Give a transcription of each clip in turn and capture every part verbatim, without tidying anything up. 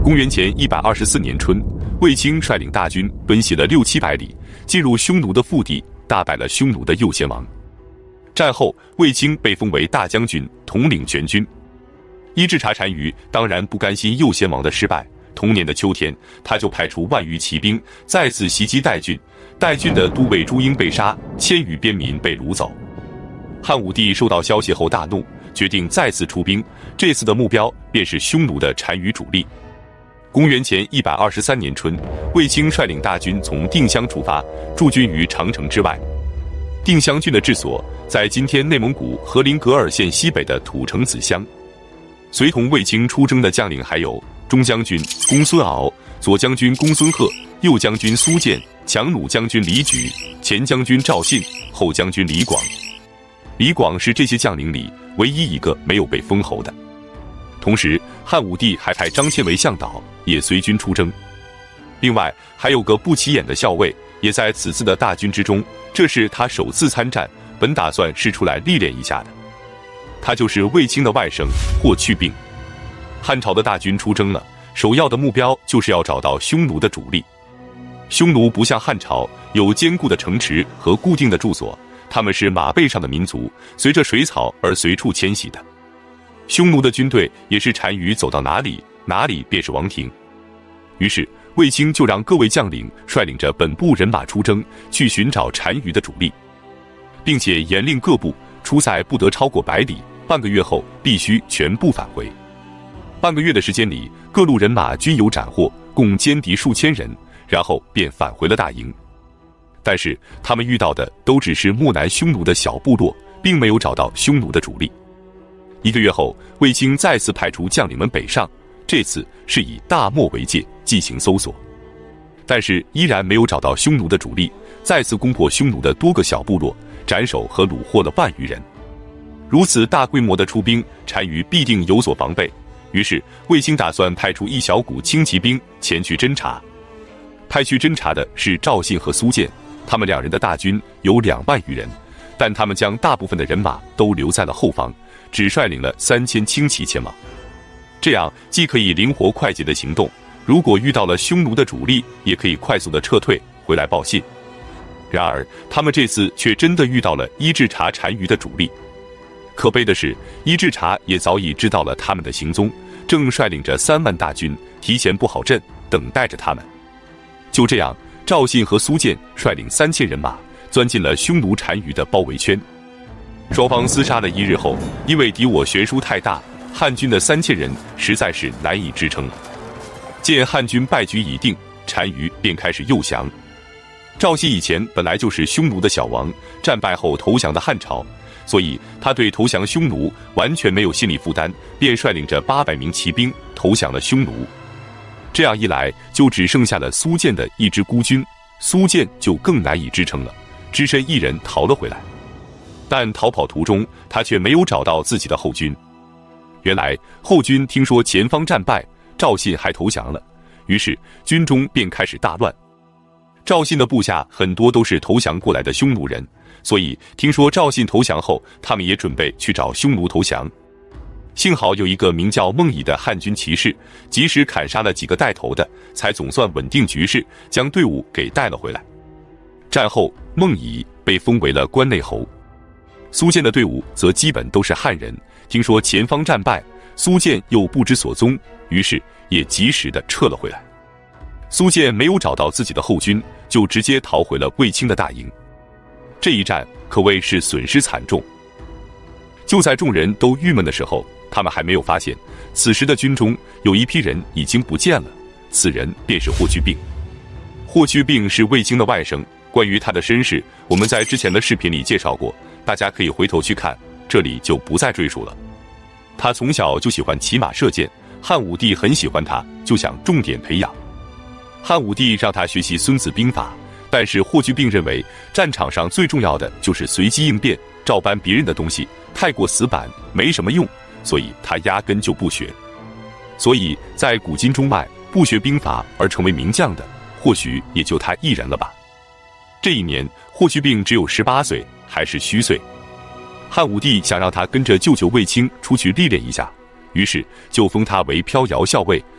公元前一百二十四年春，卫青率领大军奔袭了六七百里，进入匈奴的腹地，大败了匈奴的右贤王。战后，卫青被封为大将军，统领全军。伊稚茶单于当然不甘心右贤王的失败，同年的秋天，他就派出万余骑兵再次袭击代郡，代郡的都尉朱英被杀，千余边民被掳走。汉武帝收到消息后大怒，决定再次出兵，这次的目标便是匈奴的单于主力。公元前一百二十三年春，卫青率领大军从定襄出发，驻军于长城之外。定襄郡的治所在今天内蒙古和林格尔县西北的土城子乡。随同卫青出征的将领还有中将军公孙敖、左将军公孙贺、右将军苏建、强弩将军李举、前将军赵信、后将军李广。李广是这些将领里唯一一个没有被封侯的。同时，汉武帝还派张骞为向导，也随军出征。另外，还有个不起眼的校尉，也在此次的大军之中，这是他首次参战，本打算是出来历练一下的。他就是卫青的外甥霍去病。汉朝的大军出征了，首要的目标就是要找到匈奴的主力。匈奴不像汉朝有坚固的城池和固定的住所，他们是马背上的民族，随着水草而随处迁徙的。匈奴的军队也是单于走到哪里，哪里便是王庭。于是卫青就让各位将领率领着本部人马出征，去寻找单于的主力，并且严令各部出塞不得超过百里，半个月后必须全部返回。半个月的时间里，各路人马均有斩获，共歼敌数千人，然后便返回了大营。但是他们遇到的都只是漠南匈奴的小部落，并没有找到匈奴的主力。一个月后，卫青再次派出将领们北上，这次是以大漠为界进行搜索，但是依然没有找到匈奴的主力，再次攻破匈奴的多个小部落，斩首和虏获了万余人。如此大规模的出兵，单于必定有所防备，于是卫青打算派出一小股轻骑兵前去侦察。派去侦察的是赵信和苏建，他们两人的大军有两万余人，但他们将大部分的人马都留在了后方，只率领了三千轻骑前往。这样既可以灵活快捷的行动，如果遇到了匈奴的主力，也可以快速的撤退回来报信。然而他们这次却真的遇到了伊稚茶单于的主力。可悲的是，伊稚茶也早已知道了他们的行踪，正率领着三万大军提前布好阵，等待着他们。就这样，赵信和苏建率领三千人马钻进了匈奴单于的包围圈。双方厮杀了一日后，因为敌我悬殊太大，汉军的三千人实在是难以支撑了。见汉军败局已定，单于便开始诱降。赵信以前本来就是匈奴的小王，战败后投降的汉朝，所以他对投降匈奴完全没有心理负担，便率领着八百名骑兵投降了匈奴。这样一来，就只剩下了苏建的一支孤军，苏建就更难以支撑了，只身一人逃了回来。但逃跑途中，他却没有找到自己的后军。原来后军听说前方战败，赵信还投降了，于是军中便开始大乱。赵信的部下很多都是投降过来的匈奴人，所以听说赵信投降后，他们也准备去找匈奴投降。幸好有一个名叫孟乙的汉军骑士，及时砍杀了几个带头的，才总算稳定局势，将队伍给带了回来。战后，孟乙被封为了关内侯。苏建的队伍则基本都是汉人，听说前方战败，苏建又不知所踪，于是也及时的撤了回来。苏建没有找到自己的后军，就直接逃回了卫青的大营。这一战可谓是损失惨重。就在众人都郁闷的时候，他们还没有发现，此时的军中有一批人已经不见了，此人便是霍去病。霍去病是卫青的外甥，关于他的身世，我们在之前的视频里介绍过，大家可以回头去看，这里就不再赘述了。他从小就喜欢骑马射箭，汉武帝很喜欢他，就想重点培养。汉武帝让他学习孙子兵法，但是霍去病认为战场上最重要的就是随机应变，照搬别人的东西太过死板没什么用，所以他压根就不学。所以在古今中外，不学兵法而成为名将的，或许也就他一人了吧。这一年，霍去病只有十八岁，还是虚岁。汉武帝想让他跟着舅舅卫青出去历练一下，于是就封他为飘摇校尉，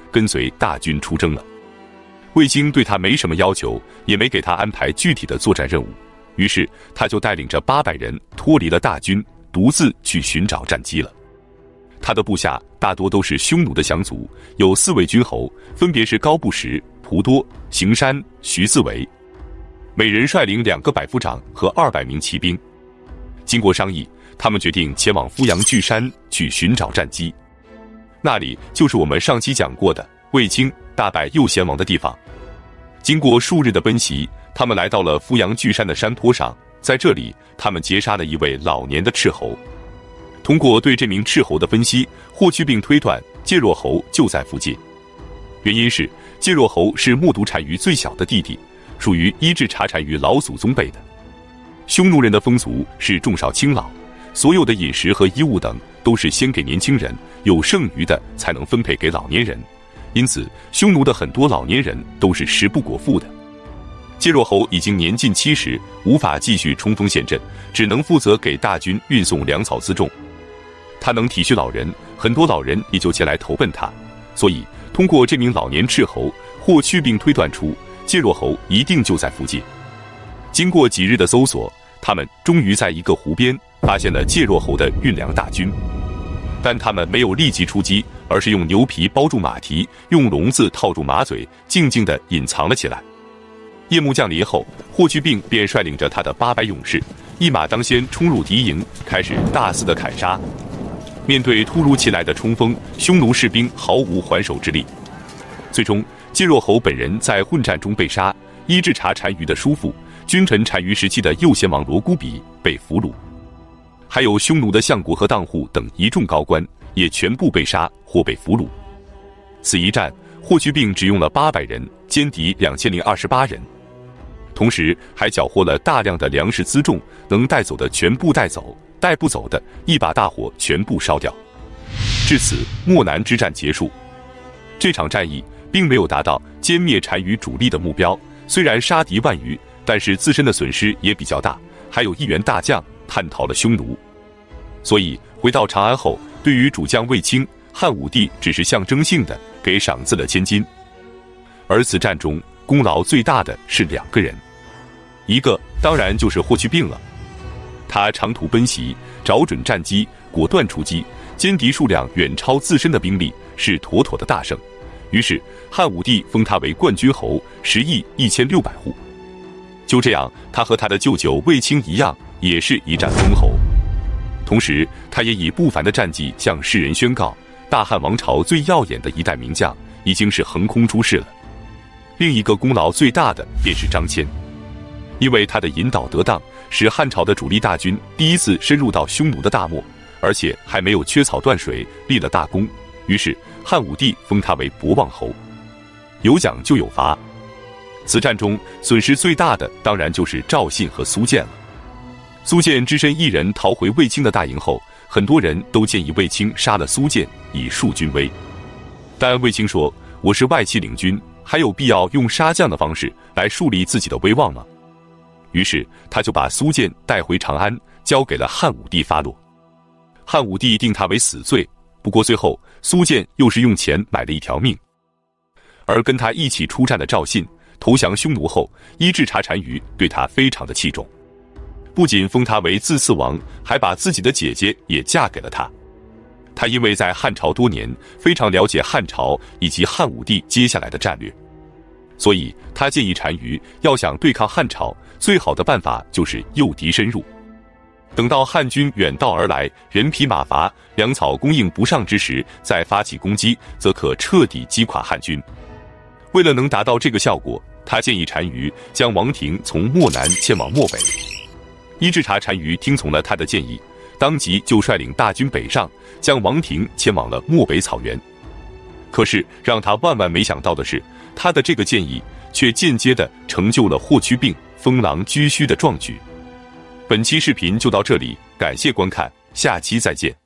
跟随大军出征了。卫青对他没什么要求，也没给他安排具体的作战任务，于是他就带领着八百人脱离了大军，独自去寻找战机了。他的部下大多都是匈奴的降族，有四位军侯，分别是高不时、蒲多、邢山、徐自为，每人率领两个百夫长和二百名骑兵。经过商议，他们决定前往富阳巨山去寻找战机，那里就是我们上期讲过的卫青大败右贤王的地方。经过数日的奔袭，他们来到了富阳巨山的山坡上，在这里他们截杀了一位老年的斥候。通过对这名斥候的分析，霍去病推断介若侯就在附近。原因是介若侯是默读单于最小的弟弟，属于伊稚茶单于老祖宗辈的。匈奴人的风俗是重少轻老，所有的饮食和衣物等都是先给年轻人，有剩余的才能分配给老年人。因此匈奴的很多老年人都是食不果腹的。介若侯已经年近七十，无法继续冲锋陷阵，只能负责给大军运送粮草辎重。他能体恤老人，很多老人也就前来投奔他，所以通过这名老年斥候，霍去病推断出介若侯一定就在附近。经过几日的搜索，他们终于在一个湖边发现了介若侯的运粮大军，但他们没有立即出击，而是用牛皮包住马蹄，用笼子套住马嘴，静静地隐藏了起来。夜幕降临后，霍去病便率领着他的八百勇士，一马当先冲入敌营，开始大肆的砍杀。面对突如其来的冲锋，匈奴士兵毫无还手之力。最终，介若侯本人在混战中被杀，伊稚茶单于的叔父，君臣单于时期的右贤王罗姑比被俘虏，还有匈奴的相国和当户等一众高官也全部被杀或被俘虏。此一战，霍去病只用了八百人，歼敌两千零二十八人，同时还缴获了大量的粮食辎重，能带走的全部带走，带不走的一把大火全部烧掉。至此，漠南之战结束。这场战役并没有达到歼灭单于主力的目标，虽然杀敌万余，但是自身的损失也比较大，还有一员大将叛逃了匈奴。所以回到长安后，对于主将卫青，汉武帝只是象征性的给赏赐了千金。而此战中功劳最大的是两个人，一个当然就是霍去病了。他长途奔袭，找准战机，果断出击，歼敌数量远超自身的兵力，是妥妥的大胜。于是汉武帝封他为冠军侯，十亿一千六百户。就这样，他和他的舅舅卫青一样，也是一战封侯。同时，他也以不凡的战绩向世人宣告，大汉王朝最耀眼的一代名将已经是横空出世了。另一个功劳最大的便是张骞，因为他的引导得当，使汉朝的主力大军第一次深入到匈奴的大漠，而且还没有缺草断水，立了大功。于是汉武帝封他为博望侯。有奖就有罚，此战中损失最大的当然就是赵信和苏建了。苏建只身一人逃回卫青的大营后，很多人都建议卫青杀了苏建以树军威，但卫青说：“我是外戚领军，还有必要用杀将的方式来树立自己的威望吗？”于是他就把苏建带回长安，交给了汉武帝发落。汉武帝定他为死罪，不过最后苏建又是用钱买了一条命。而跟他一起出战的赵信投降匈奴后，伊稚茶单于对他非常的器重，不仅封他为自嗣王，还把自己的姐姐也嫁给了他。他因为在汉朝多年，非常了解汉朝以及汉武帝接下来的战略，所以他建议单于要想对抗汉朝，最好的办法就是诱敌深入。等到汉军远道而来，人疲马乏，粮草供应不上之时，再发起攻击，则可彻底击垮汉军。为了能达到这个效果，他建议单于将王庭从漠南迁往漠北。伊稚茶单于听从了他的建议，当即就率领大军北上，将王庭迁往了漠北草原。可是让他万万没想到的是，他的这个建议却间接地成就了霍去病封狼居胥的壮举。本期视频就到这里，感谢观看，下期再见。